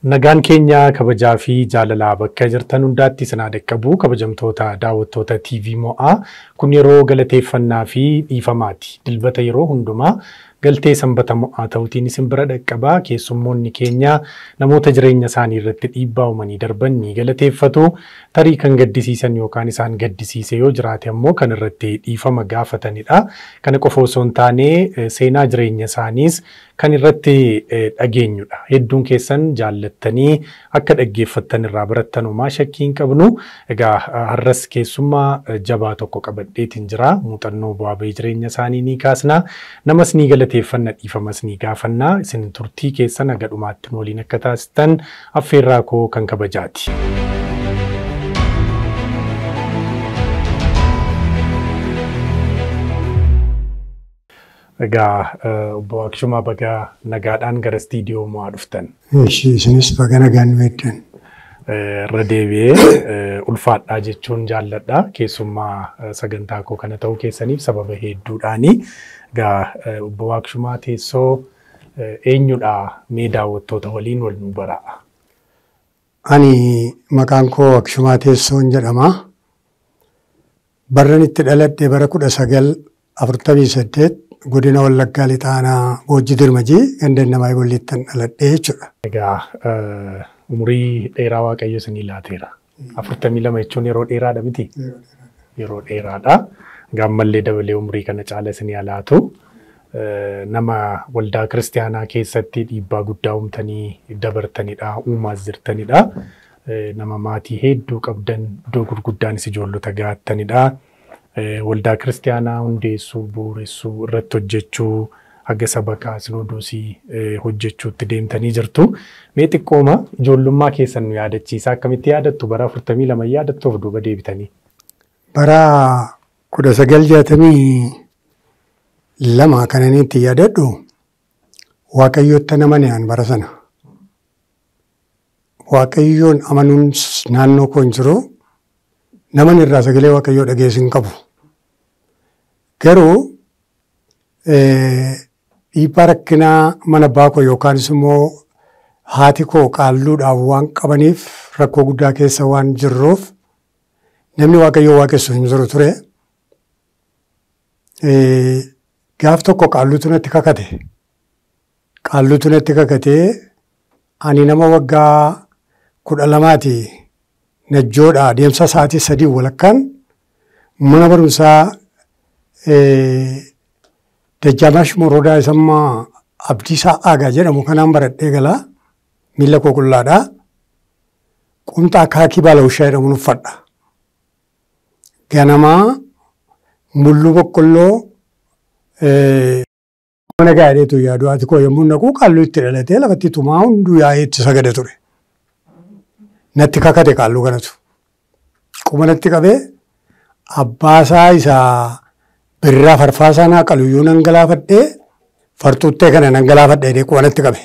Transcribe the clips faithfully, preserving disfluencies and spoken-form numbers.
Nagaan keenya kabajaa fi jaalalaa bakka jirtan hundaatti isin dhaqqabu kabajamtoota daawwattoota T V Mo'aa kun yeroo galateeffannaa fi dhiifamaati. Dilbata yeroo hundumaa galtee sanbata mo'aa ta'uutiin isin bira dhaqqabaa keessummoonni keenya namoota jireenya isaanii irratti dhiibbaa uumanii darban ni galateeffatu. Tarii kan gaddisiisan yookaan isaan gaddisiise yoo jiraate ammoo kan irratti dhiifama gaafatanidha. Kana qofa osoo hin taane seenaa jireenya isaaniis kan irratti dhageenyudha. Hedduun keessan jaallattanii akka dhaggeeffattan irraa barattan homaa shakkii hin qabnu. Egaa har'as keessummaa jabaa tokko qabadheetiin jira. Muuxannoo bu'aa bahii jireenya isaanii ni kaasna. Namas ni galateeffanna dhiifamas ni gaafanna. Isin turtii keessan haga dhumaatti waliin akka taasistan affeerraa koo kan kabajaati. Egaa obbo Waaqshumaa baga nagaadhaan gara istiidiyoo Mo'aa dhuftan. Ishii isinis baga nagaan nu eeddan. Irra deebi'ee ulfaadhaa jechuun jaalladha. Keessummaa sagantaa koo kana ta'uu keessaniif sababa hedduudhaani. Egaa obbo Waaqshumaa teessoo eenyudha mee daawwattoota waliin wal nu baraa? Ani maqaan koo Waaqshumaa Teessoon jedhama. Barran itti dhaladhe bara kudha sagal afurtamii saddeet godina Wallaggaa Lixaanaa Boojji Dirmajii gandeen namaa Iboolleettan dhaladhe jechuudha. Egaa umurii dheeraa Waaqayyo isinii laateera. Afurtamii lama jechuun yeroo dheeraadha miti? Yeroo dheeraadha. Egaa ammallee dabalee umurii kana caala isinii laatu. Nama waldaa kiristaanaa keessatti dhiibbaa guddaa uumtanii dabartanidha. Uumaas jirtanidha. Nama maatii hedduu qabdan iddoo gurguddaanis ijoollota gaattanidha. Waldaa kiristaanaa hundeessuu, bu'uuressuu irratti hojjechuu, haga sabakaa sinodoosii hojjechuutti deemtanii jirtu. Mee xiqqooma ijoollummaa keessan nu yaadachiisa. Akkamitti yaadattu bara afurtamii lama yaadattu of duuba deebitanii? Bara kudha sagal jaatamii lama kananii itti yaadadhu Waaqayyootti amaneen bara sana. Waaqayyoon amanuun naannoo koo hin jiru. Naman irraa sagalee Waaqayyoo dhageessu hin qabu. Garuu dhiibbaa rakkinaa mana abbaa koo yookaanis immoo haati koo qaalluudhaaf waan qabaniif rakkoo guddaa keessa waan jirruuf namni Waaqayyoo waaqessu hin jiru ture. Gaaf tokko qaalluutu natti kakate. Qaalluutu natti kakatee ani nama waggaa kudha lamaati. Najjoodha deemsa sa'aatii sadii walakkaan mana barumsaa Dajjaamash Morodaa isammaa Abdiisaa Aagaa jedhamu kanaan baradhee galaa miila koo qullaadhaa qumxaa kaakii baalawushaa jedhamuun uffadha. Ganamaa mulluu boqqolloo mana gaadheetu yaadu ati koo yommuu naquu qaalluu itti dhalatee lafatti tumaa hunduu yaa'ee itti sagade ture. Natti kakate qaalluu kanatu. Quma natti qabee abbaasaa isaa birraa farfaasaa naa qaluyyuu nan galaafadhee fartuuttee kana nan galaafadhee quma natti qabe.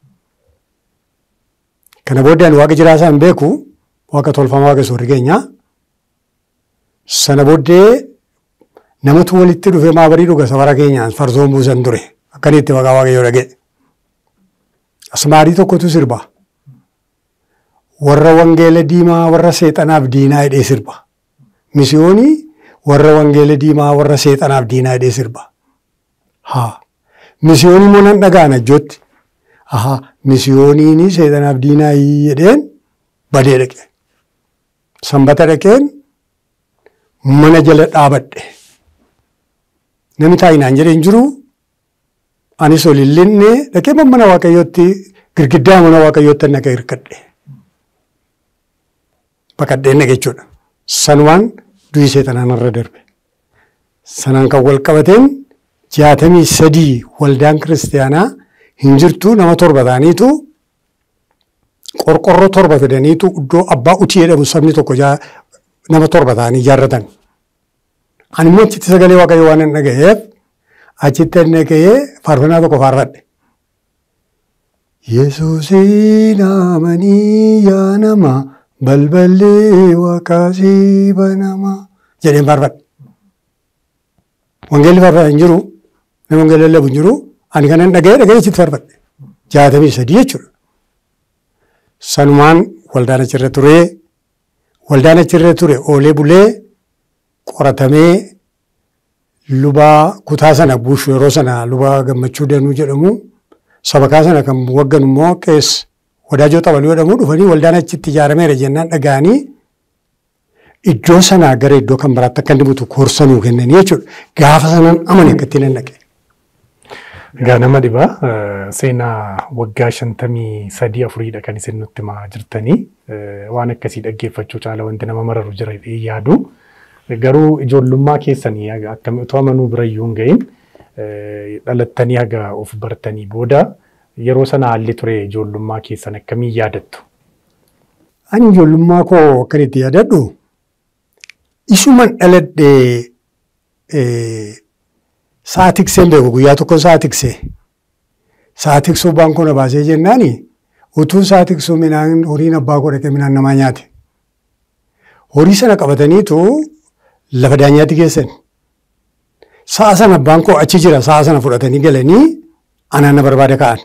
Kana booddee ani waaqa jiraasaa hin beeku waaqa tolfamaa waaqa soorri keenyaa. Sana booddee namatu walitti dhufee maabarii dhuga safara keenyaan farsoon buusan ture. Akkanitti maqaa Waaqayyoo dhagee. Asmaarii tokkotu sirba. Warra wangeela diimaa warra seexanaaf diinaa hidhee sirba. Misiyoonii warra wangeela diimaa warra seexanaaf diinaa hidhee sirba. Haa. Misiyoonii moo nan dhagaa najjootti. Ahaa. Misiyooniini seexanaaf diinaa hidheen badee dhaqe. Sanbata dhaqeen mana jala dhaabadhe. Namni taa'inaan jedheen jiru anis ol illinne dhaqee mana Waaqayyootti girgiddaa mana Waaqayyootti naqa hirkadhe. Baqadheen dhaqe jechuudha. Sanumaan du'i seexanaan irra darbe. Sanaan kan wal qabateen jaatamii sadii waldaan kiristaanaa hin jirtu nama torba ta'aniitu qorqorroo torba fidaniitu iddoo abbaa utii jedhamu sabni tokko nama torba ta'anii ijaarratan. Ani immoo achitti sagalee Waaqayyoo waan hin dhaga'eef achitti hin dhaga'ee faarfannaa tokko faarfadhe. Yesuusiin amanii yaa namaa balballee Waaqaasii banamaa jedheen faarfadhe. Wangeelli faarfadhe hin jiru, namni wangeelli lallabu hin jiru, ani kanan dhaga'ee dhaga'ee achitti faarfadhe. Jaatamii sadii jechuudha. sanumaan waldaan achirra ture. Waldaan achirra ture oolee bulee qoratamee luba kutaa sana buushu yeroo sana luba gammachuu danuu jedhamu sabakaa sana kan waggan immoo qees wadaajoo xabaluu jedhamu dhufanii waldaan achitti ijaarameera jennaan dhaga'anii iddoo sanaa gara iddoo kan biraatti akka inni butu koorsanuu kennanii jechuudha. Gaafa sanaan amane akka ittiin naqe. Egaa nama dhibaa seenaa waggaa shantamii sadii afuriidha kan isin nutti himaa jirtanii waan akkasii dhaggeeffachuu caala wanti nama mararu jira yaadu. Garuu ijoollummaa keessanii akkamitti otoo amanuu bira iyyuu hin gahin dhalattanii haga of bartanii booda yeroo sana haalli ture ijoollummaa keessan akkamiin yaadattu? Ani ijoollummaa koo akkan itti yaadadhu isuman dhaladhee sa'a tikseen beeku guyyaa tokko sa'a tiksee sa'a tiksuu abbaan koo na baasee jennaani utuu sa'a tiksuu midhaan horiin abbaa koo dhaqee midhaan namaa nyaate. Horii sana qabataniitu lafa daanyaatti geessan. Sa'a sana abbaan koo achi jira sa'a sana fudhatanii galanii anaan na barbaada ka'an.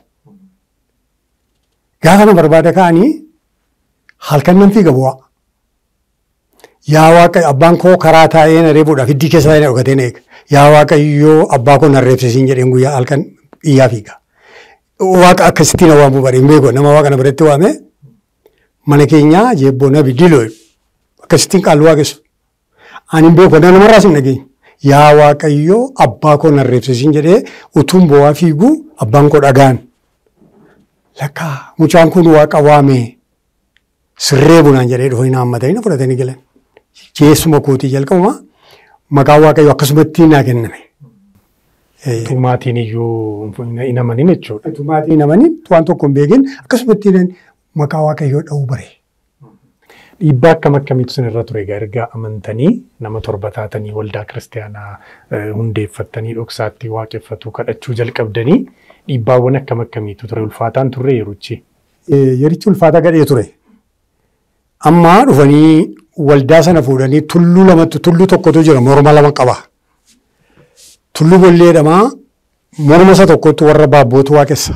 Gaafa na barbaada ka'anii halkan nan fiiga bu'aa. Yaa Waaqayyo abbaan koo karaa taa'ee na reebuudhaaf hiddii keessaa na dhokatee na eega. Yaa Waaqayyo abbaa koo na reebsisiin jedheen guyyaa halkan iyyaa fiiga. Waaqa akkasittiin na waamuu bareen beeku nama waaqa na biratti waame mana keenyaa jeebboo na biddiloo akkasittiin qaallu waaqessu. Ani beeku namarraas hin dhageenye. Yaa Waaqayyo abbaa koo na reebsisiin jedhee utuun bo'aa fiigu abbaan koo dhagaan. Lakkaa mucaan kun waaqa waame sirree bunaan jedhee dhufanii na hammatanii na fudhatanii galan. Keessuma kootii jalqabuma maqaa Waaqayyo akkasumatti naa kenname. Tumaatiin iyyuu hin amanin jechuudha. Tumaatiin hin amanin waan tokko hin beekin akkasumatti maqaa Waaqayyoo dha'uu bare. Dhiibbaa akkam akkamiitu sin irra ture erga amantanii nama torba taatanii waldaa kiristaanaa hundeeffattanii dhoksaatti waaqeffatu kadhachuu jalqabdanii dhiibbaawwan akkam akkamiitu ture ulfaataan turre yeruchi? Yerichi ulfaataa gadhee ture. Amma dhufanii waldaa sana fuudhanii tulluu lamatti tulluu tokkotu jira morma lama qaba. Tulluu bolleedhamaa morma isa tokkotti warra baabbootu waaqessa.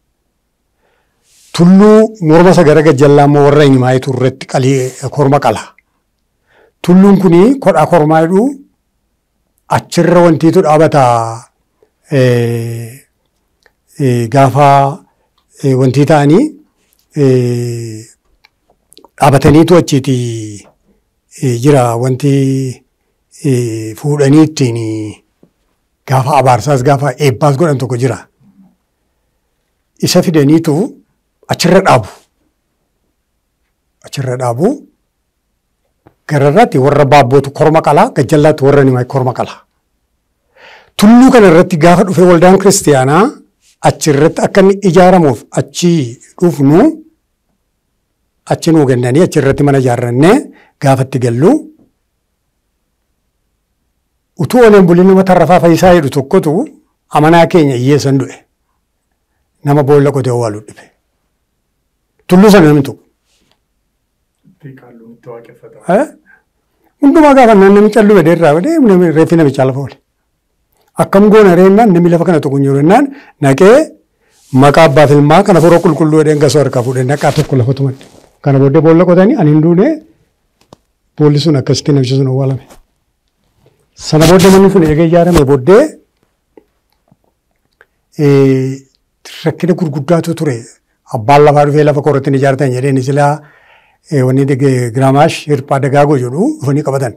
Tulluu morma isa gara gajjallaa immoo warra himaayitu irratti qalii korma qala. Tulluun kuni kodhaa kormaa jedhu achirra wantiitu dhaabata gaafa wantii ta'anii dhaabataniitu achiiti jira wanti fuudhanii ittiin gaafa abaarsaas gaafa eebbaas godhan tokko jira. Isa fidaniitu achirra dhaabu. Achirra dhaabu gararraatti warra baabbootu korma qalaa gajjallaatti warra nimaa korma qalaa. Tulluu kana irratti gaafa dhufe waldaan kiristaanaa achirratti akka inni ijaaramuuf achi dhufnu achi nuu kennanii achirratti mana ijaarrannee gaafatti gallu. Utuu oleen bulli nama tarrafaa fayyisaa jedhu tokkotu amanaa keenya hiyyeessan du'e. Nama boolla qotee owwaaluu dhibe. Tulluu sana namni tokko. Hundumaa gaafa namni callu badee irraa badee reeffi namichaa lafa oole. Akkam goona reennaan namni lafa kana tokko jiru jennaan naqee maqaa abbaa filmaa kana furoo qulqulluu jedheen gasoo harkaa fuudhee naqaa tokko lafa tumate. Kana booddee boolla qotanii ani hin duune boolli sun akkasitti namichi sun owwaalame. Sana booddee manni sun eega ijaarame booddee rakkina gurguddaatu ture. Abbaan lafaa dhufee lafa korratti ni ijaaratan jedheen silaa wanni giraamaash hirphaa dagaagoo jedhu dhufanii qabatan.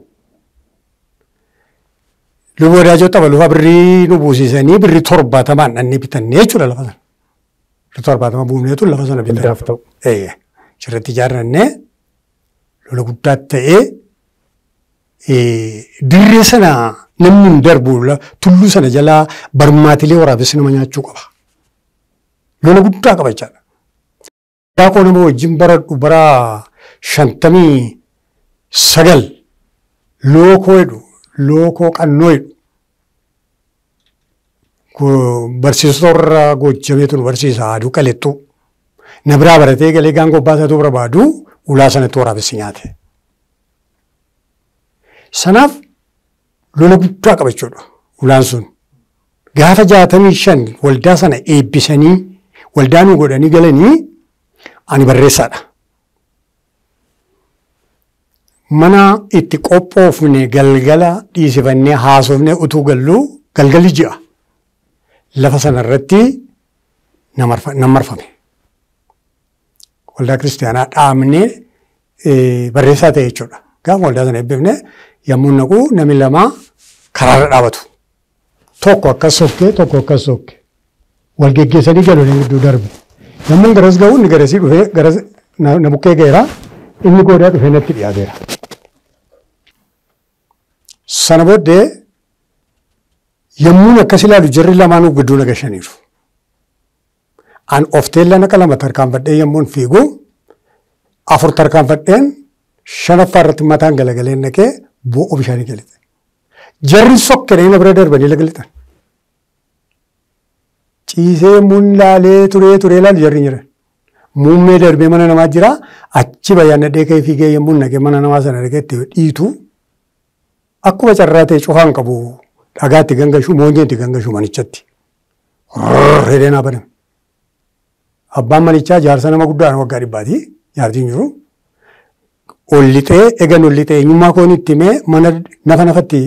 Luba wadaajoo xabaluufaa birrii nu buusisanii birrii torbaatamaan dhanni bitannee jechuudha lafa sana. Birrii torbaatama buufneetu lafa sana bitan. Achirratti ijaarrannee lola guddaa ta'ee dirree sana namni hin darbu tulluu sana jalaa barmaatilee waraabessi nama nyaachuu qaba. Lola guddaa qaba jechaadha. Daakoo nama wajjin baradhu bara shantamii sagal lookoo jedhu lookoo qannoo jedhu barsiisota irraa gochameetu nu barsiisa aduu qalettuu na biraa baratee galee gaangoo baasatu barbaadu ulaa sanatti waraabessi nyaate. Sanaaf lola guddaa qaba jechuudha ulaan sun. Gaafa jaatamii shan waldaa sana eebbisanii waldaa nu godhanii galanii ani barreessaadha. mana itti qophoofne galgala dhiisifannee haasofne utuu galluu galgali ji'a. Lafa sanarratti nan marfame. Waldaa kiristaanaa dhaabnee barreessaa ta'e jechuudha. Gaafa waldaa sana eebbifne yommuu naqu namni lama karaarra dhaabatu. Tokko akkas sokkee tokko akkas sokkee. Wal geggeessanii galanii gidduu darbe. Yommuu garas ga'u inni garasii dhufee garas na bukkee ga'eera. Inni goodaa dhufee natti dhiyaateera. Sana booddee yommuu akkas ilaalu jarri lamaanuu gidduu na gashaniiru. An of teella naqa lama tarkaanfadhee yommuun fiigu afur tarkaanfadheen shanaffaa irratti mataan galagalee naqee boo'oo bishaanii galite. Jarri sokkee na bira darbanii lagalixan. Ciisee yommuun laalee turee turee laalu jarri jiran. Muummee darbee mana namaa jira achi bayyaan nadhee ka'ee fiigee yommuun naqee mana namaa sana dhaqee itti dhiitu akkuma carraa ta'e cufaan qabu dhagaatti gangashu moonyeetti gangashu manichatti. Reedeen haa baname. Abbaan manichaa jaarsa nama guddaa waggaa dhibbaati jaartiin jiru. Ol lixee egan ol lixee eenyummaa koon itti himee mana nafa nafatti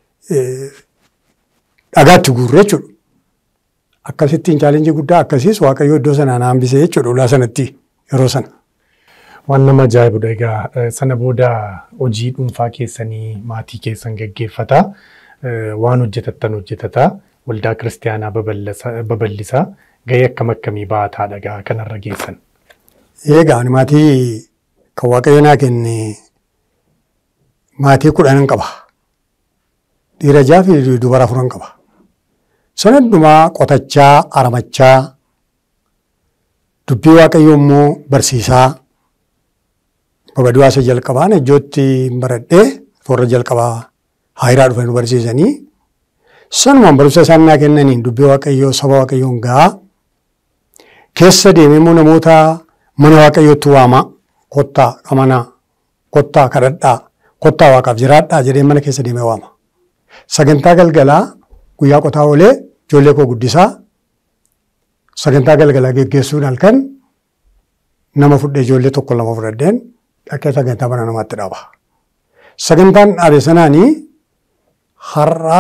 dhagaatti guurre jechuudha. Akkasittiin chaalenjii guddaa akkasiis Waaqayyo iddoo sanaan hambisee jechuudha ulaa sanatti yeroo sana. Waan nama ajaa'ibudha egaa sana booda hojii dhuunfaa keessanii maatii keessan gaggeeffata. Waan hojjetattan hojjetata. Waldaa kiristaanaa babal'isaa. Gahee akkam akkamii baataa dhagaa kanarra geessan? Egaa ani maatii kan Waaqayyo naa kenne maatii kudhanan qaba. Dhiira jaha fi dubara afuran qaba. Sana hundumaa qotachaa, aramachaa, dubbii Waaqayyoo immoo barsiisaa. Babaduwaasa jalqabaan ijootti baradhee warra jalqabaa haayiraa dhufanii barsiisanii. Sanumaan barumsa isaan naa kennaniin dubbii Waaqayyoo saba Waaqayyoon gahaa. Keessa deemee immoo namoota mana Waaqayyootti waama. Kottaa amanaa, kottaa kadhadhaa, kottaa Waaqaaf jiraadhaa jedhee mana keessa deemee waama. Sagantaa galgalaa guyyaa qotaa oolee ijoollee koo guddisaa sagantaa galgalaa geggeessuun halkan nama fudhee ijoollee tokko lama fudhadheen dhaqee sagantaa mana namaatti dhaaba. Sagantaan dhaabe sanaanii har'a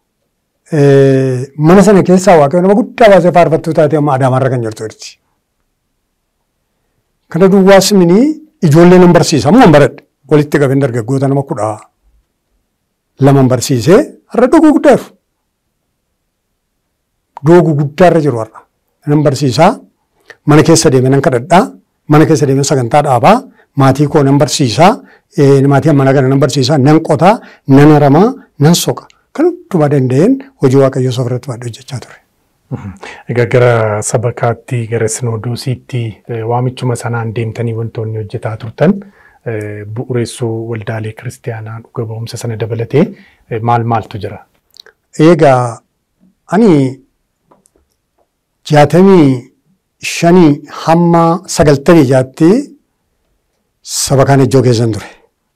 mana sana keessaa Waaqayyo nama guddaa baasee faarfattuu taatee amma Adaamaarra kan jirtu jirti. Kana duwwaas minii ijoollee nan barsiisa ammoo baradhe walitti qabeen dargaggoota nama kudha lama barsiisee har'a dooguu guddaa jiru. Dooguu guddaarra jiru har'a. Nan barsiisaa mana keessa deemee nan kadhadhaa mana keessa deemee sagantaa dhaabaa maatii koo nan barsiisaa maatii mana kana nan barsiisaa nan qotaa nan aramaa nan soqa. Kan hundumaa danda'een hojii Waaqayyoo safirratti baadhee hojjechaa ture. Egaa gara sabakaatti gara sinodoosiitti waamichuma sanaan deemtanii wantoonni hojjetaa turtan bu'uureessuu waldaalee kiristaanaa dhuga ba'umsa sana dabalatee maal maaltu jira? Egaa ani jaatamii shanii hamma sagaltamii jaatti sabakaan ijoo keessan ture.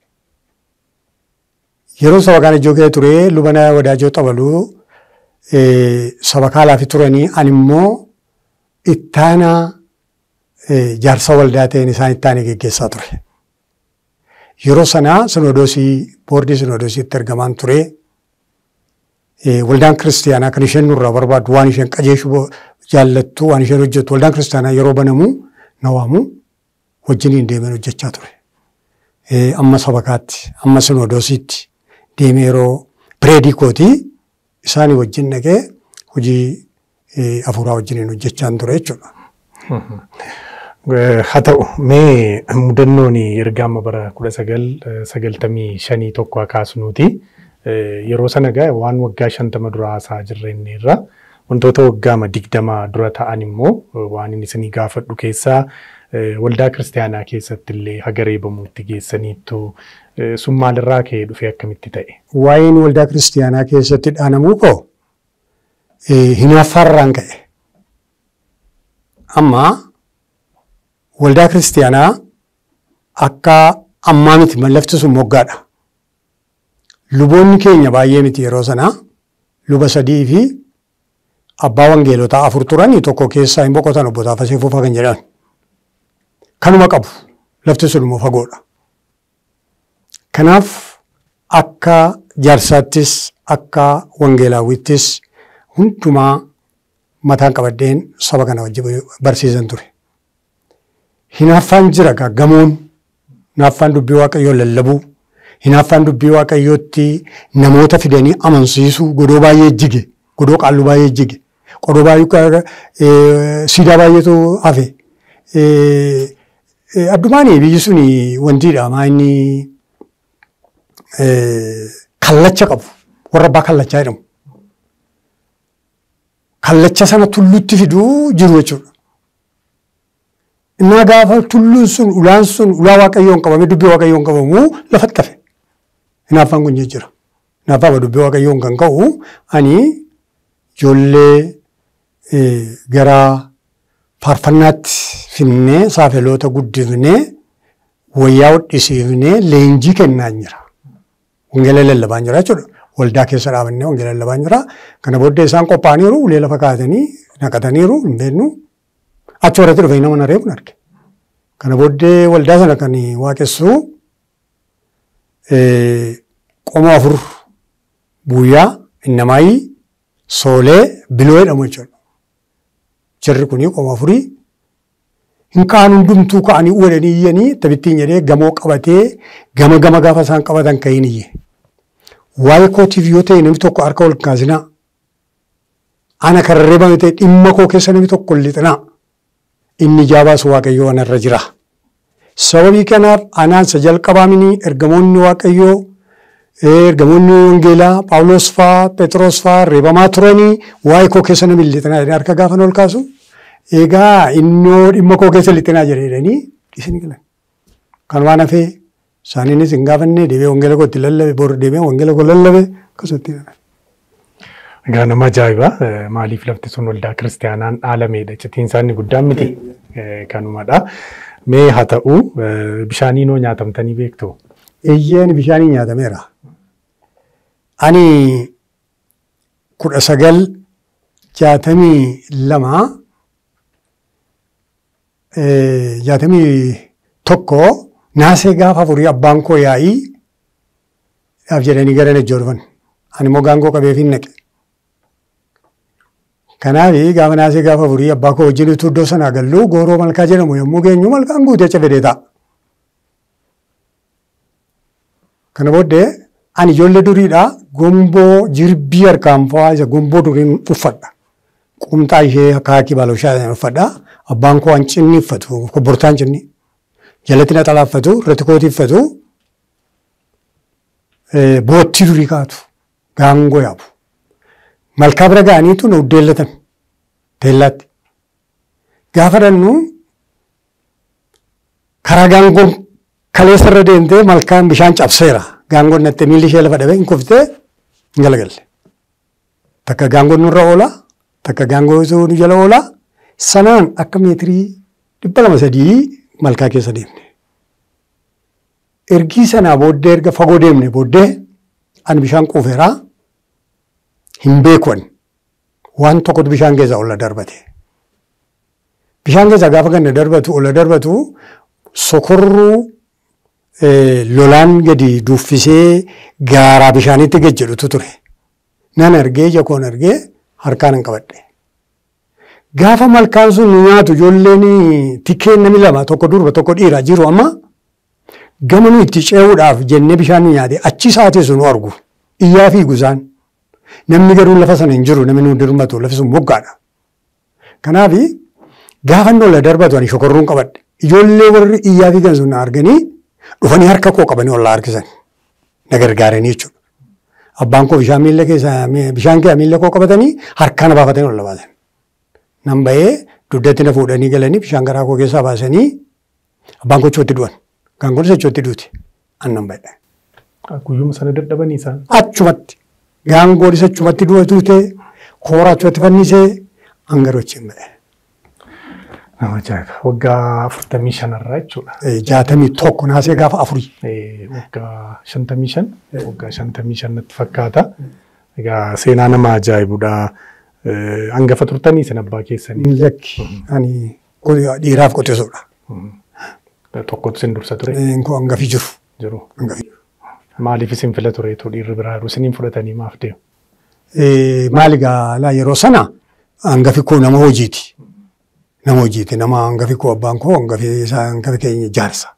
Yeroo sabakaan ijoo kee ture lubana wadaajoo xabaluu sabakaa laafi turanii ani immoo ittaana jaarsa waldaa ta'een isaan ittaanii geggeessaa ture. Yeroo sanaa sinodoosii boordii sinodoosiitti ergamaan ture. Waldaan kiristaanaa kan isheen nurraa barbaadu waan isheen qajeeshuu jaallattu waan isheen hojjettu waldaan kiristaanaa yeroo banamu na waamu wajjiniin deemeen hojjechaa ture. Amma sabakaatti amma sinodoosiitti deemee yeroo pireedikootii isaanii wajjin dhaqee hojii afuuraa wajjiniin hojjechaa ture jechuudha. Haa ta'u mee mudannoon erga amma bara kudha sagal sagaltamii shanii tokko kaasnuuti. Yeroo sana gaa waan waggaa shantama dura haasaa jirre inni irra wantoota waggaama digdama dura ta'an immoo waan inni isinii gaafadhu keessaa waldaa kiristaanaa keessatti illee hagareebamuutti geessaniittu sun maalirraa ka'ee dhufee akkamitti ta'e? Waa'een waldaa kiristaanaa keessatti dhaanamuu koo hinaaffaarraan ka'e. Amma waldaa kiristaanaa akka ammaa miti mallafti sun moggaadha. Luboonni keenya baay'ee miti yeroo sanaa luba sadii fi abbaa wangeelotaa afur turanii tokko keessaa hin boqotan obbo Taafasee Fufaa kan jedhan. Kanuma qabu lafti sun immoo fagoodha. Kanaaf akka jaarsaattis akka wangeelaawwittis hundumaa mataan qabadheen saba kana wajjin barsiisan ture. Hinaaffaan jira gamoon hinaaffaan dubbii waaqayyoo lallabuu hinaaffaan dubbii waaqayyootti namoota fidanii amansiisuu godoo baay'ee jige godoo qaalluu baay'ee jige godoo baay'ee siidaa baay'eetu hafe. Addumaanii biyyi suni wantiidha maa inni kallacha qabu warra abbaa kallachaa jedhamu. Kallacha sana tulluutti fiduu jiru jechuudha. Innaa gaafa tulluun sun ulaan sun ulaa waaqayyoon qabame dubbii waaqayyoon qabamu lafatti hafe. Hinaaffaan kun jira. Hinaaffaa dubbii waaqayyoon kan ka'u ani ijoollee gara faarfannaatti finnee saafeloota guddifnee wayyaa hodhisiifnee leenjii kennaa jira. Wangeela lallabaa jira jechuudha. Waldaa keessa dhaabannee wangeela lallabaa jira. Kana booddee isaan qophaa'aniiru ulee lafa kaa'atanii naqataniiru hin beeknu. Achi warratti dhufee nama na reefu arge. Kana booddee waldaa sana kan waaqessu qomoo afur guyyaa innamaayii soolee biloo jedhamu jechuudha. Jarri kunii qomoo afurii hin kaan hundumtuu ka'anii uwwadanii iyyanii tabittiin jedhee gamoo qabatee gama gama gaafa isaan qabatan ka'iin iyye. Waa'ee kootiif yoo ta'e namni tokko harka ol kaasinaa. Ana kan reebame ta'e dhimma koo keessa namni tokko lixinaa. Inni jaabaas waaqayyoo anarra jira. Sababii kanaaf anaan isa jalqabaamini ergamoonni waaqayyoo ergamoonni wangeelaa Phaawulos fa'aa Phexros fa'aa reebamaa turanii waa'ee koo keessa namni lixinaa jedhanii harka gaafa ol kaasu. Egaa innoo dhimma koo keessa lixinaa jedhanii dhiisanii galan. Kan waan hafee isaaniinis hin gaafanne deebi'ee wangeela kootti lallabe bor deebi'ee wangeela koo lallabe akkasumatti. Egaa nama ajaa'iba maaliif lafti sun waldaa kiristaanaan dhaalameedha citiin isaanii guddaan miti kanumadha. Mee haa ta'u bishaaniin hoo nyaatamtanii beektu? Eeyyeen bishaanii nyaatameera. Ani kudha sagal jaatamii lama jaatamii tokko naasee gaafa afurii abbaan koo yaa'ii dhaaf jedhanii gara Najjoo dhufan. Ani immoo gaangoo qabeef hin naqe. Kanaaf gaafa naasee gaafa afurii abbaa koo wajjin utuu iddoo sanaa gallu gooroo malkaa jedhamu yommuu geenyu malkaan guutee cafedee ta'a. Kana booddee ani ijoollee duriidhaa gomboo jirbii harkaan fa'aa isa gomboo duriin uffadha. Qumxaa ishee akaakii baaloshaa uffadha. Abbaan koo hancinni uffatu kobbortaa hancinni. Jalatti naxalaa uffatu irratti kootii uffatu boottii durii kaatu gaangoo yaabu. Malkaa bira ga'aniitu na uddeellatan teellaatti. Gaafa dhannu karaa gaangoon kaleessa irra deemtee malkaan bishaan cabseera. Gaangoon nattee miilli ishee lafa dhabee hin kuftee hin galagalle. Takka gaangoon nurra oola, takka gaangoo nu jala oola. Sanaan akka meetirii dhibba lama sadii malkaa keessa deemne. Ergii sanaa booddee erga fagoo deemne booddee ani bishaan quufeeraa. Hin beekuun waan tokkotu bishaan keessa ola darbate. Bishaan keessa gaafa kan darbatu ola darbatu sokorruu lolaan gadi duuffisee gaaraa bishaanitti gad jedhutu ture. Nan argee jakoon argee harkaan hin qabadhe. Gaafa malkaan sun nyaatu ijoolleen tikkeen namni lama tokko durba tokko dhiiraa jiru amma gama nu itti ce'uudhaaf jennee bishaan nyaate achi sa'aatii sun argu iyyaa fi gusaan. Namni garuu lafa sana hin jiru namni nu dirmatu lafi sun moggaadha. Kanaaf gaafa inni ola darbatu ani shokorruun qabadhe. Ijoollee warri iyyaa fi gan sun arganii dhufanii harka koo qabanii ollaa harkisan. Na gargaaranii jechuudha. Abbaan koo bishaan miilla keessa bishaan keessa miilla koo qabatanii harkaan baafatanii olla baasan. Nan ba'ee dugdatti na fuudhanii galanii bishaan garaa koo keessaa baasanii abbaan koo chootti du'an. Gaangoon isa chootti duuti. An nan ba'e. Guyyuma sana dadhabanii isaan? Achumatti. Gaangoon isa achumatti du'atee kooraa achumatti fannisee hangaroo achiin ba'e. Nama ajaa'iba. Waggaa afurtamii shanarraa jechuudha. Jaatamii tokko naasee gaafa afurii. Waggaa shantamii shan. Waggaa shantamii shan natti fakkaata. Egaa seenaa nama ajaa'ibudha. Hangafa turtanii isin abbaa keessanii? Lakki ani dhiiraaf qoteessuudha. Tokkotu isin dursa ture? Hangafi jiru. Jiru. Hangafi jiru. Maaliif isin fila tureetu dhiirri biraa jiru isiniin fudhatanii maaf deemu? Maali gaa yeroo sana hangafi koo nama hojiiti. Nama hojiiti nama hangafi koo abbaan koo hangafi isaa hangafi keenya jaarsa.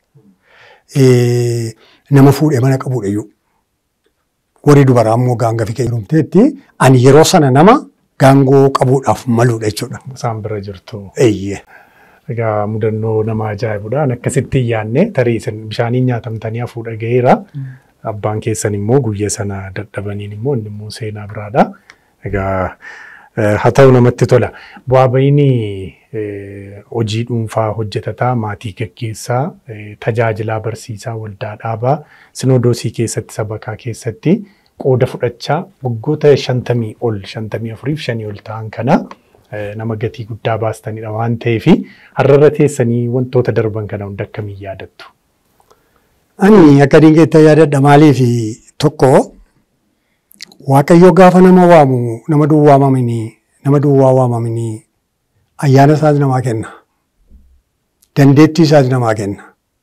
Nama fuudhee mana qabuudha iyyuu. Warri dubaraa immoo hangafi keenya dhumteetti ani yeroo sana nama gaangoo qabuudhaaf maluudha jechuudha. Isaan bira jirtu. Eeyyee. Egaa mudannoo nama ajaa'ibudha. Akkasitti yaadne tarii isin bishaaniin nyaatamtanii hafuudha gaheera. Abbaan keessan immoo guyyaa sana dadhabaniin immoo inni immoo seenaa biraadha. Egaa haa ta'u namatti tola. Bu'aa bayinii hojii dhuunfaa hojjetataa, maatii gaggeessaa, tajaajilaa barsiisaa, waldaa dhaabaa, sinodoosii keessatti sabakaa keessatti qooda fudhachaa waggoota shantamii ol, shantamii afuriif shanii ol ta'an kana nama gatii guddaa baastanidha waan ta'eef har'arra teessanii wantoota darban kana hunda akkamiin yaadattu? Ani akka dingeetta yaadadha maaliif tokko Waaqayyo gaafa nama waamu nama duwwaa waamamanii nama duwwaa waamamanii ayyaana isaas namaa kenna. Dandeettii isaas namaa kenna.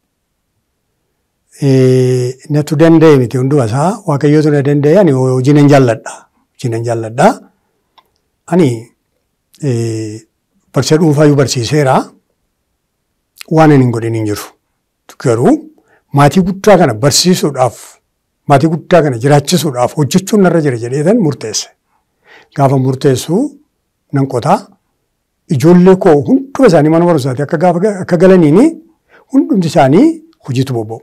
Natu danda'e miti hunduma isaa Waaqayyootu na danda'e ani hojii nan jaalladha. Hojii nan jaalladha. Ani barsiisa dhuunfaayyuu barsiiseera. Waan ani hin godhin hin jiru. Garuu maatii guddaa kana barsiisuudhaaf, maatii guddaa kana jiraachisuudhaaf hojjechuun narra jira jedheetan murteesse. Gaafa murteessu nan qotaa ijoollee koo hunduma isaanii mana barumsaatti akka gaafa akka galaniini hundumti isaanii hojiitu bobba'u.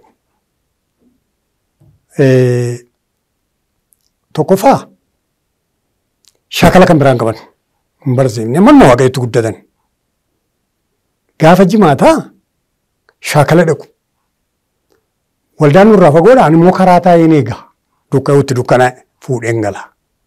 Tokkoffaa shaakala kan biraan qaban hin barsiifne manna Waaqayyotti guddatan. Gaafa jimaataa shaakala dhaqu. Waldaan nurraa fagoodha ani immoo karaa taa'een eega. Dukkanaatti dukkana fuudheen gala.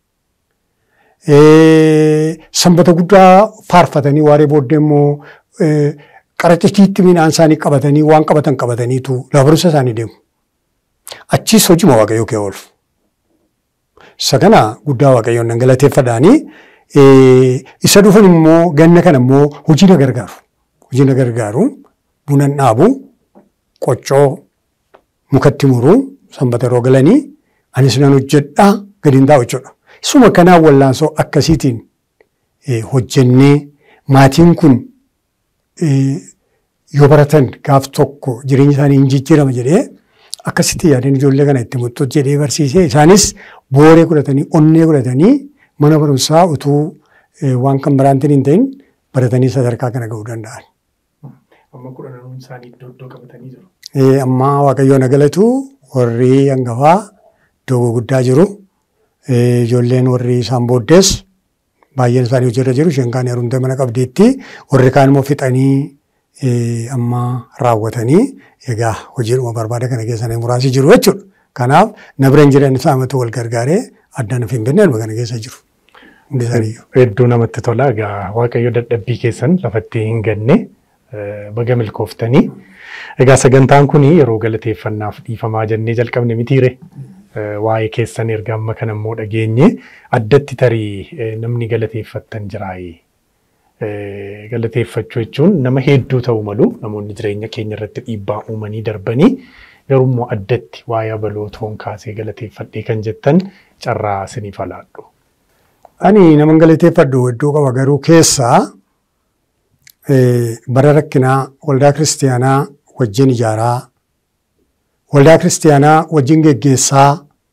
Sanbata guddaa faarfatanii waaree booddee immoo qaracitiitti midhaan isaanii qabatanii waan qabatan qabataniitu barumsa isaanii deemu. Achiis hojii Waaqayyoo kee oolfu. Isa kana guddaa Waaqayyoon nan galateeffadhaanii isa dhufan immoo ganna kana immoo hojii na gargaaru. Hojii na gargaaru buna dhaabu qoccoo mukatti muruu sanbata yeroo galanii anis nan hojjedhaa gadi hin taa'u jechuudha. Isuma kanaan wallaansoo akkasiitiin hojjennee maatiin kun yoo baratan gaaf tokko jireenya isaanii hin jijjiirama jedhee akkasitti yaadeen ijoollee kana itti muttu jedhee barsiisee isaanis booree godhatanii onnee godhatanii mana barumsaa utuu waan kan biraantiin hin ta'in baratanii sadarkaa kana ga'uu danda'an. Amma kudhan isaanii iddoo iddoo qabatanii jiru. Amma Waaqayyoon na galatu warri hangafaa iddoo guddaa jiru. Ijoolleen warri isaan booddees baay'een isaanii hojiirra jiru. Isheen kaan heerumtee mana qabdeetti warri kaan immoo fixanii amma raawwatanii egaa hojiidhuma barbaada kana keessa muraasni jiru jechuudha. Kanaaf na bira hin jiran isaamatu wal gargaaree addaan of hin beekne kana keessa jiru. Hedduu namatti tola. Egaa Waaqayyo dadhabbii keessan lafatti hin ganne baga milkooftanii. Egaa sagantaan kun yeroo galateeffannaaf dhiifamaa jennee jalqabne mitiire. Waa'ee keessan erga amma kana immoo dhageenye addatti tarii namni galateeffattan jiraayee. Galateeffachuu jechuun nama hedduu ta'uu malu namoonni jireenya keenya irratti dhiibbaa uumanii darbanii garuu immoo addatti waa'ee abalootoon kaasee galateeffadhee kan jettan carraa isiniif alaadhu. Ani nama galateeffadhu hedduu qaba garuu keessaa bara rakkinaa waldaa kiristiyaanaa wajjin ijaaraa, waldaa kiristiyaanaa wajjin geggeessaa,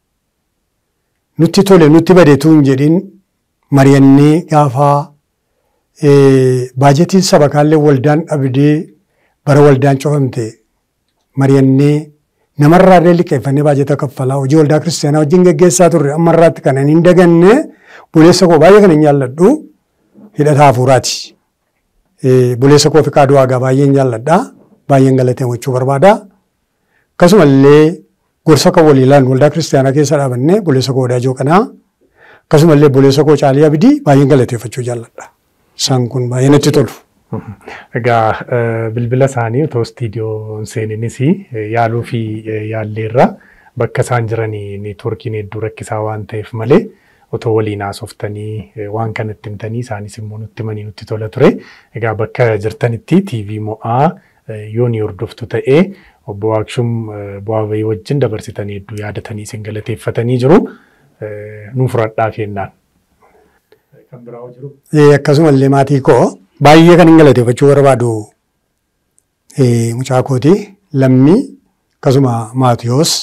nutti tole nutti badeetu hin jedhin mari'annee gaafa baajetiin sabakaallee waldaan dhabdee bara waldaan cufamte mari'annee namarraallee liqeeffannee baajeta kaffalaa hojii waldaa kiristiyaanaa wajjin geggeessaa turre ammarraatti kan hin daganne buleessa koo baay'ee kan hin jaalladhu hidhataa hafuuraati. Buleessa koo fi kaaduu waagaa baay'een jaalladha. Baay'een galateeffachuu barbaada. Akkasumallee gorsa kan waliilaan waldaa kiristiyaanaa keessa dhaabannee buleessa koo wadaajoo kanaa akkasumallee buleessa koo caalii abdii baay'een galateeffachuu jaalladha. Isaan kun baay'ee natti tolu. Egaa bilbila isaanii otoo istiidiyoo seeninis yaaluu fi yaalleerra bakka isaan jiranii neetwoorkiin hedduu rakkisaa waan ta'eef malee otoo waliin haasoftanii waan kanatti himtanii isaanis immoo nutti himanii nutti tola ture. Egaa bakka jirtanitti tiivii mo'aa yoo ni hordoftu ta'ee obbo Waaqshum bu'aa bahii wajjin dabarsitanii hedduu yaadatanii isin galateeffatanii jiru. Nuun fudhadhaa kennaan. Kan biraa jiru. Akkasumallee maatii koo baay'ee kan hin galateeffachuu barbaadu mucaa kooti Lammii akkasuma Maatiyoos.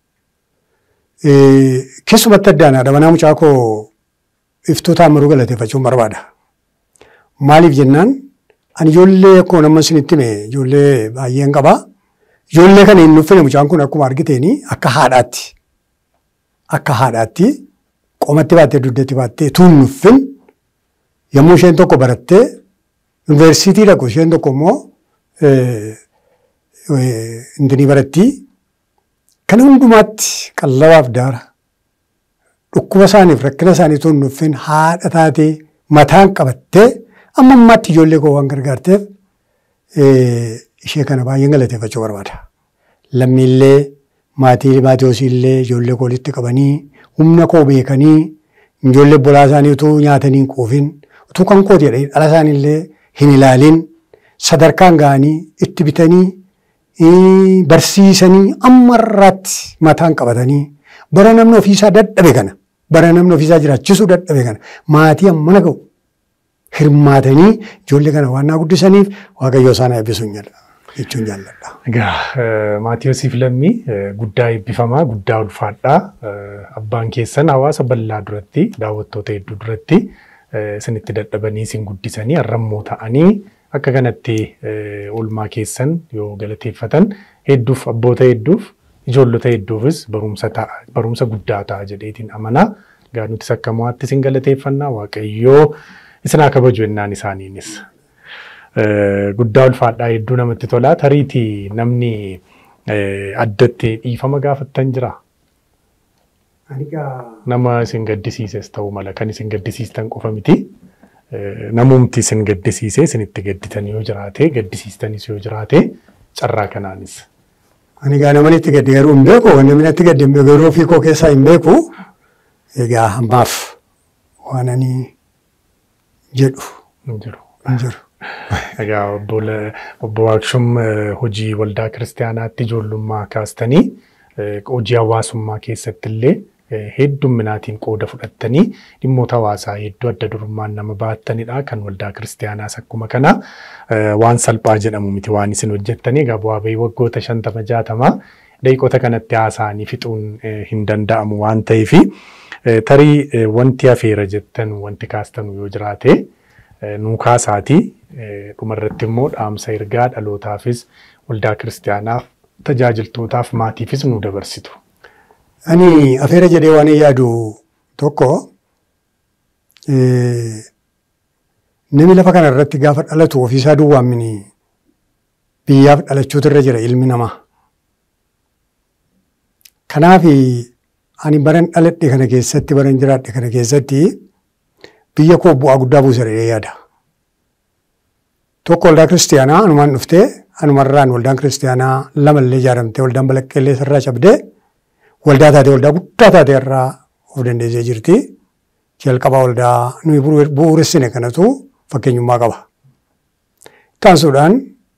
Keessumatti addaanaadha manaa mucaa koo Iftuu Taammiruu galateeffachuun barbaada. Maaliif jennaan ani ijoollee akkuma nama isinitti hime ijoollee baay'een qaba. Ijoollee kana hin nuffine mucaan kun akkuma argiteeni akka haadhaatti akka haadhaatti qomatti baattee dugdatti baattee tuun nuffin yommuu isheen tokko barattee yuunivarsiitii dhaqu isheen tokko immoo indinii baratti kan hundumaatti qallabaaf daara dhukkuba isaaniif rakkina isaanii tuun nuffin haadha taatee mataan qabattee amma ammaatti ijoollee koo waan gargaarteef ishee kana baay'een galateeffachuu barbaada. Lammiillee maatii Maatiyoosiillee ijoollee koo walitti qabanii humna koo beekanii ijoollee bolaa isaanii utuu nyaatanii quufin utuu kan kooti jedhanii dhala isaaniillee hin ilaalin sadarkaan ga'anii itti bitanii barsiisanii amma irraatti mataan qabatanii bara namni ofiisaa dadhabe kana bara namni ofiisaa jiraachisuu dadhabe kana maatii ammana ga'u hirmaatanii ijoollee kana waan naa guddisaniif Waaqayyo isaan eebbisuun jechuun jaalladha. Egaa Maatiyoosiif Lammii guddaa eebbifamaa guddaa ulfaadhaa abbaan keessan hawaasa bal'aa duratti daawwattoota hedduu duratti isinitti dadhabanii isin guddisanii har'ammoo ta'anii akka kanatti oolmaa keessan yoo galateeffatan hedduuf abboota hedduuf ijoollota hedduufis barumsa ta'a barumsa guddaa ta'a jedheetiin amanaa. Egaa nutis akka mo'aatti isin galateeffannaa Waaqayyoo isin haa kabaju jennaan isaaniinis. Guddaa ulfaadhaa hedduu namatti tolaa tariitii namni addatti dhiifama gaafattan jira. Nama isin gaddisiises ta'uu mala kan isin gaddisiistan qofa miti. Namumti isin gaddisiisee isinitti gadditan yoo jiraate gaddisiistanis yoo jiraate carraa kanaanis. Ani gaa namni itti gaddi garuu hin beeku namni itti gaddi hin beeku garuu ofii koo keessaa hin beeku. Egaa ammaaf waan ani jedhu hin jiru. Hin jiru. Egaa obbo Waaqshum hojii waldaa kiristaanaatti ijoollummaa kaastanii hojii hawaasummaa keessatti illee heddumminaatiin qooda fudhattanii dhimmoota hawaasaa hedduu adda durummaan nama baattanidha kan waldaa kiristaanaas akkuma kana waan salphaa jedhamu miti waan isin hojjettanii egaa bu'aa bahii waggoota shantama jaatamaa daqiiqota kanatti haasaanii fixuun hin danda'amu waan ta'eef tarii wanti hafeera jettan wanti kaastanu yoo jiraate nuu kaasaatii dhumarratti immoo dhaamsa ergaa dhalootaafis waldaa kiristaanaaf tajaajiltootaaf maatiifis nu dabarsitu. Ani afeera jedhee waan yaadu tokko namni lafa kana irratti gaafa dhalatu ofiisaa duwwaan mini biyyaaf dhalachuutu irra jira ilmi namaa. Kanaaf ani baran dhaladhe kana keessatti baran jiraadhe kana keessatti biyya koo bu'aa guddaa buusa jedhee yaada. Tokko waldaa kiristaanaa anumaan dhuftee anumarraan waldaan kiristaanaa lamallee ijaaramtee waldaan balaqqeellee sarraa cabdee waldaa taatee waldaa guddaa taatee irraa of dandeessee jirti. Jalqabaa waldaa nuyi bu'uuressine kanatu fakkeenyummaa qaba. Taansuudhaan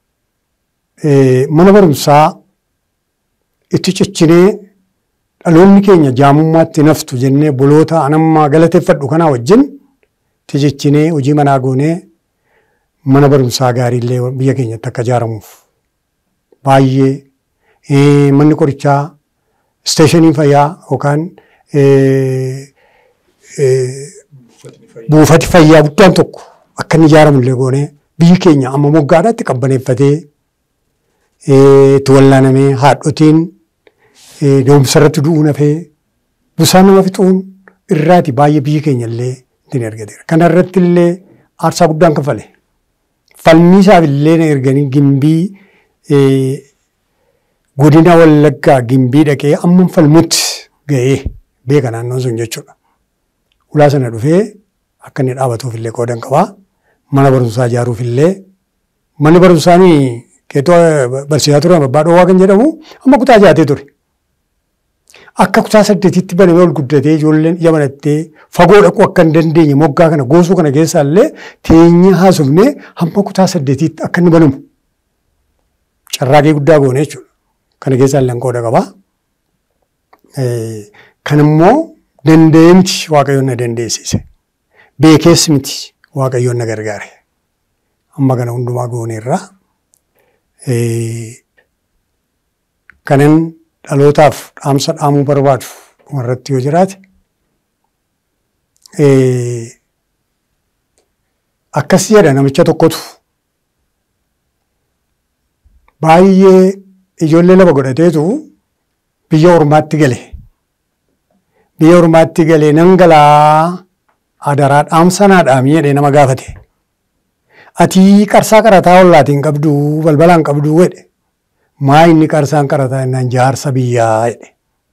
mana barumsaa itti ciccinee dhaloonni keenya jaamummaatti naftu jennee boloota anammaa galateeffadhu kanaa wajjin itti ciccinee hojii manaa goonee mana barumsaa gaariillee biyya keenyatti akka ijaaramuuf baay'ee manni qorichaa isteeshinii fayyaa yookaan buufati fayyaa guddaan tokko akka inni ijaaramullee goonee biyyi keenya amma moggaadhaatti qabbaneeffatee itti wallaanamee haadhotiin doomsa irratti du'uun hafee busaan nama fixuun irraati baay'ee biyyi keenya illee ittiin argateera. Kana irratti illee aarsaa guddaan kaffale. Falmiisaaf illee na erganii gimbii godina Wallaggaa gimbii dhaqee amma falmutti ga'ee beeka naannoon sun jechuudha. Ulaa sana dhufee akka inni dhaabatuuf illee qoodan qabaa. Mana barumsaa ijaaruuf illee manni barumsaanii keetoo barsiisaa ture abbaa dhoowwaa kan jedhamu amma kutaa jaatee ture. Akka kutaa saddeetitti banamee ol guddatee ijoolleen ija banattee fagoo dhaquu akka hin dandeenye moggaa kana goosuu kana keessaa illee teenyee haasofnee hamma kutaa saddeetitti akka inni banamu carraaqee guddaa goone jechuudha. Kana keessaa illee qooda qaba. Kan immoo dandeemti Waaqayyoon na dandeessise. Beekees miti Waaqayyoon na gargaare. Amma kana hundumaa gooneerra. Kanan dhalootaaf dhaamsa dhaamuu barbaadu irratti yoo jiraate akkas jedha namicha tokkotu baay'ee ijoollee lama godhateetu biyya ormaatti gale. Biyya ormaatti galee nan galaa adaraa dhaamsa naa dhaamii jedhee nama gaafate. Ati qarsaa qarataa ollaatiin qabdu balbalaan qabdu jedhe. Maa inni qarsaan qarataa innaan jaarsa biyyaa jedhe.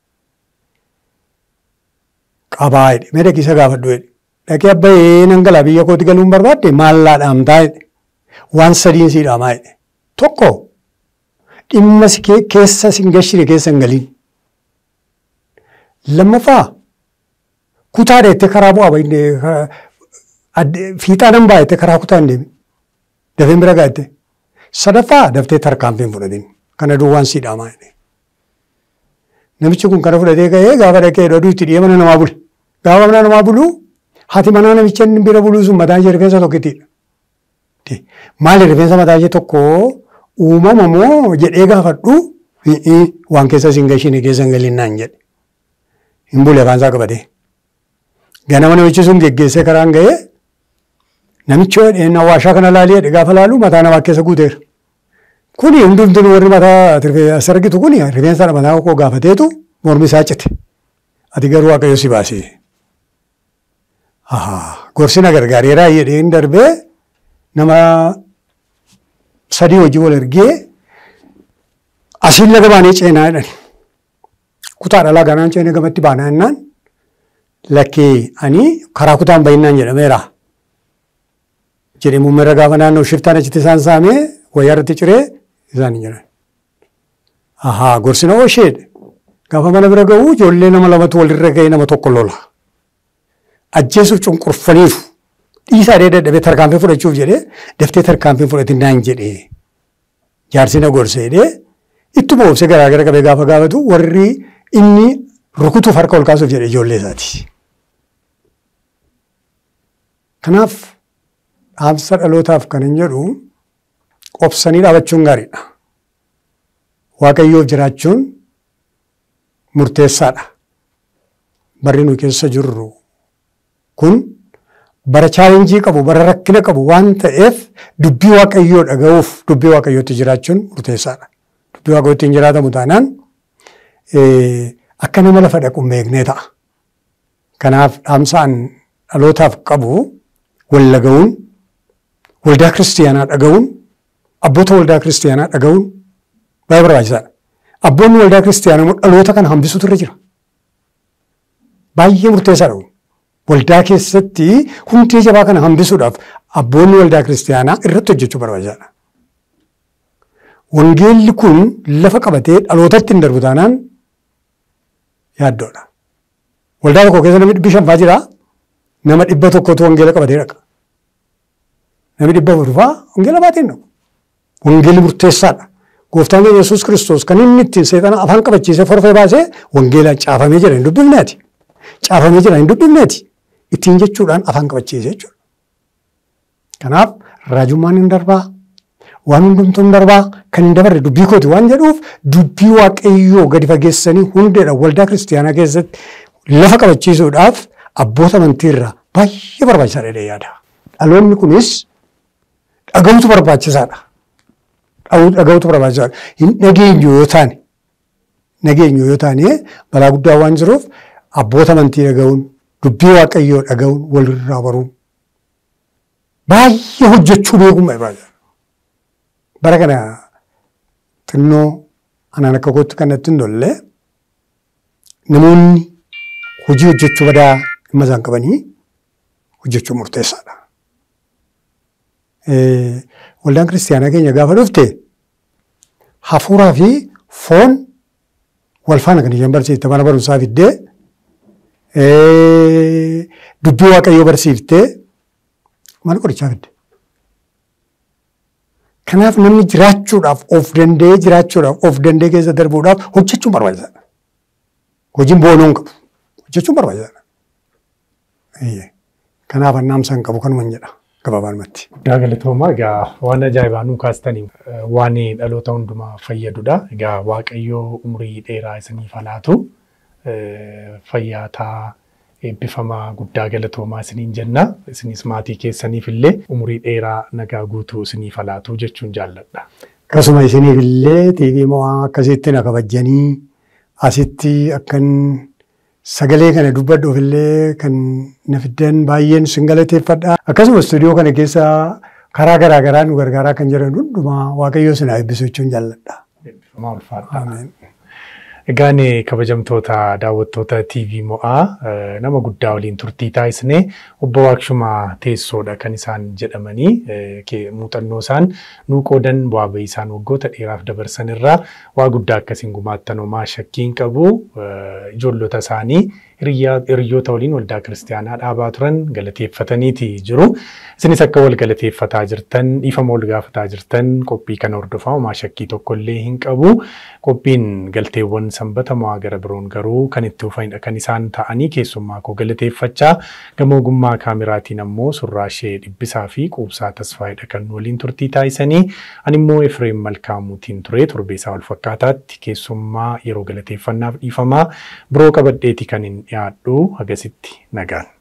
Qabaa jedhe. Mee dhaqii isa gaafadhu jedhe. Dhaqee abbayee nan galaa biyya kooti galuun barbaadde maallaa dhaamtaa jedhe. Waan sadiin sii dhaamaa jedhe. Tokko dhimma keessa sin gashire keessa hin galiin. Lammaffaa kutaa dheettee karaa bu'aa baay'ee fiixaa nan baay'attee karaa kutaa hin deemi. Dafeen bira gaa'ette. Sadaffaa daftee tarkaanfiin fudhatin. Kana duwwaan sii dhaamaa jedhe. Namichi kun kana fudhatee ka'ee gaafa dhaqee dhoduu itti dhiyee mana namaa bule. Gaafa mana namaa bulu haati manaa namicha inni bira buluu sun mataa ishee rifeensa tokkittiidha. Maali rifeensa mataa ishee tokko uumama moo jedhee gaafadhu waan keessa sin gashine keessa hin galiin naan jedhe. Hin bule afaan isaa qabatee. Ganama namichi sun geggeessee karaan ga'ee namichi waashaa kana laalee jedhe gaafa laalu mataa namaa keessa guuteera. Kuni hundumtuu warri mataa sargitu kuni rifeensa mataa koo gaafateetu mormi isaa cite. Ati garuu Waaqayyo si baasee. Gorsina gargaareeraa jedheen darbee nama sadii hojii wal ergee asiin laga baanee ceenaa jedhan. Kutaa dhalaa ganaan ceenee gamatti baanaa jennaan lakkee ani karaa kutaan bahinnaan jedhameera. Jedhee muummeerra gaafa naannoo shiftaan achitti isaan saamee wayyaa irratti ciree isaan hin jiran. Ahaa gorsina oosheedha. Gaafa mana bira ga'uu ijoollee nama lamatu walirra ga'ee nama tokko lola. Ajjeesuuf cunqurfaniif dhiisaa adee dadhabee tarkaanfii fudhachuuf jedhee daftee tarkaanfii fudhatinnaan jedhee jaarsina gorseedhee ittuma obsee garaa gara qabee gaafa gaafatu warri inni rukutuuf harka ol kaasuuf jedhe ijoollee isaati. Kanaaf dhaamsa dhalootaaf kan hin jedhu obsanii dhaabachuun gaariidha. Waaqayyoof jiraachuun murteessaadha. Barri nu keessa jirru kun bara chaalenjii qabu, bara rakkina qabu waan ta'eef dubbii Waaqayyoo dhaga'uuf dubbii Waaqayyootti jiraachuun murteessaadha. Dubbii Waaqayyootti hin jiraatamu taanaan akka nama lafa dhaqu hin beeknee ta'a. Kanaaf dhaamsaan dhalootaaf qabu wal dhaga'uun, waldaa kiristiyaanaa dhaga'uun, abboota waldaa kiristiyaanaa dhaga'uun baay'ee barbaachisaadha. Abboonni waldaa kiristiyaanaa dhaloota kana hambisuutu irra jira. Baay'ee murteessaadha. Waldaa keessatti hundee jabaa kana hambisuudhaaf abboonni waldaa kiristiyaanaa irratti hojjechuu barbaachisaadha. Wangeelli kun lafa qabatee dhalootatti hin darbu taanaan yaaddoodha. Waldaa tokko keessa namni dhibbi shanfaa jira. Nama dhibba tokkotu wangeela qabatee dhaqa. Namni dhibba afurfaa wangeela baatee hin dhaqu. Wangeelli murteessaadha. Gooftaan keenya Yesuus Kiristoos kan inni ittiin seexana afaan qabachiisee forfee baasee wangeelaan caafamee jira hin dubbifneeti. Caafamee jira hin dubbifneeti. Ittiin jechuudhaan afaan qabachiisee jechuudha. Kanaaf raajummaan hin darbaa. Waan hundumtuu hin darbaa. Kan hin dabarre dubbii kooti waan jedhuuf dubbii Waaqayyoo gadi fageessanii hundeedhaan waldaa kiristiyaanaa keessatti lafa qabachiisuudhaaf abboota amantiirraa baay'ee barbaachisaadha jedhee yaada. Dhaloonni kunis dhaga'uutu barbaachisaadha. Dhaga'uutu barbaachisaadha. Hin dhageenyu yoo taane dhageenyu yoo taane balaa guddaa waan jiruuf abboota amantii dhaga'uun dubbii Waaqayyoo dhaga'uun walirraa baruun baay'ee hojjechuu beekuun barbaachisaadha. Bara kana xinnoo anaan akka kootti kan natti hin tolle namoonni hojii hojjechuu badaa dhimma isaan qabanii hojjechuu murteessaadha. Waldaan kiristiyaanaa keenya gaafa dhufte hafuuraa fi foon wal faana kan isheen barsiifte mana barumsaa fiddee dubbii Waaqayyoo barsiiftee mana qorichaa fidde. Kanaaf namni jiraachuudhaaf of danda'ee jiraachuudhaaf of danda'ee keessa darbuudhaaf hojjechuun barbaachisaadha. Hojiin boonuun qabu. Hojjechuun barbaachisaadha. Kanaaf annaamsaan qabu kanuman jedha gabaabumatti. Guddaa galatoomaa egaa waan ajaa'ibaa nuu kaastanii waan dhaloota hundumaa fayyadudha. Egaa Waaqayyoo umurii dheeraa isiniif haa laatu. Fayyaataa eebbifamaa guddaa galatoomaa isiniin jenna. Isinis maatii keessaniif illee umurii dheeraa nagaa guutuu isiniif haa laatu jechuun jaalladha. Akkasuma isiniif illee tiivii mo'aa akkasitti na kabajanii asitti akkan sagalee kana dubbadhuuf illee kan na fiddan baay'een sin galateeffadha. Akkasuma istuudiyoo kana keessa karaa garaa garaa nu gargaaraa kan jiran hundumaa Waaqayyoo isin haa eebbisu jechuun jaalladha. Eebbifamaa ulfaadha. Egaan kabajamtoota daawwattoota tiivii mo'aa nama guddaa waliin turtii taasisnee obbo Waaqshumaa Teessoodha kan isaan jedhamanii muuxannoo isaan nuu qoodan bu'aa bahii isaan waggoota dheeraaf dabarsan irraa waa guddaa akkasiin gumaattan homaa shakkiin qabu. Ijoollota isaanii hiriyoota waliin waldaa kiristaanaa dhaabaa turan galateeffataniiti jiru. Isinis akka wal galateeffataa jirtan dhiifama wal gaafataa jirtan qophii kana hordofaa homaa shakkii tokkollee hin qabu. Qophiin galteewwan sanbata mo'aa gara biroon garuu kan itti dhufanidha kan isaan ta'anii keessummaa koo galateeffachaa gama ogummaa kaameraatiin ammoo surraa ishee dhibbisaa fi quubsaa tasfaayidha kan waliin turtii taasisanii ani immoo Efreem Malkaamuutiin ture torbeesaa wal fakkaataatti keessummaa yeroo galateeffannaaf dhiifamaa biroo qabadheeti kan hin dhiyaadhu hagasitti nagaan.